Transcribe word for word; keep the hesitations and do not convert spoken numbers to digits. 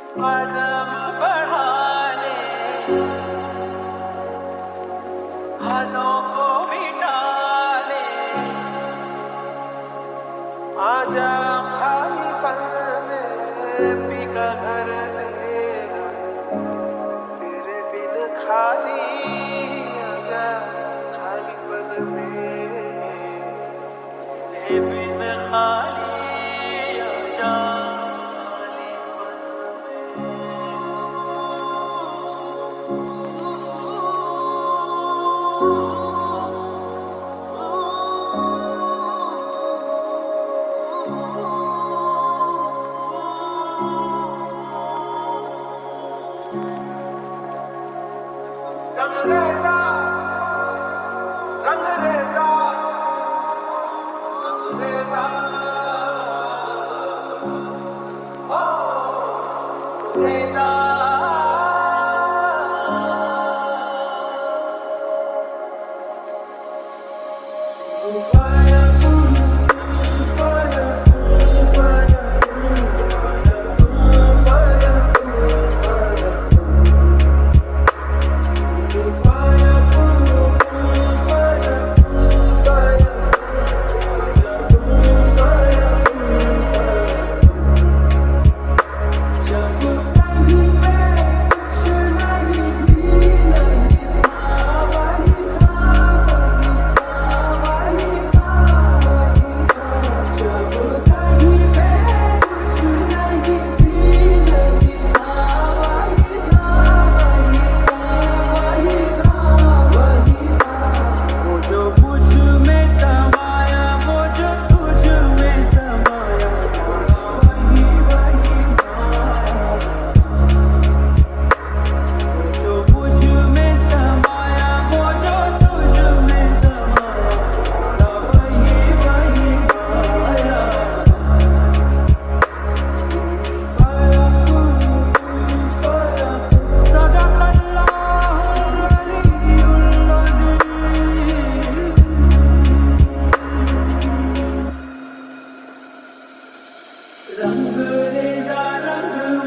कदम बढ़ा ले, हदों को मिटा ले, आजा खाली पल में पीका घर तेरा, तेरे बिन खाली आजा खाली पल में, तेरे बिन खाली आजा खाली पल रंग रेजा रंग रेजा रंग रेजा ओ रेजा Kun Faya Kun, Kun Faya Kun, Faya Kun, Faya Kun, Faya Kun, Kun Faya Kun, Kun Faya Kun, Faya Kun, Faya Kun, जब कहीं पे कुछ नहीं भी नहीं था, वही था, वही था, वही था, वही था। जब कहीं पे कुछ नहीं भी नहीं था, वही था, वही था, वही था, वही था। वो जो मुझ में समाया, वो जो तुझ में समाया, वही वही माया। वो जो मुझ में समाया, वो जो तुझ में समाया, वही वही माया। Kun Faya Kun, Kun Faya Kun, Sadaqallahul Aliyyul Azim। रंग रेजा रंग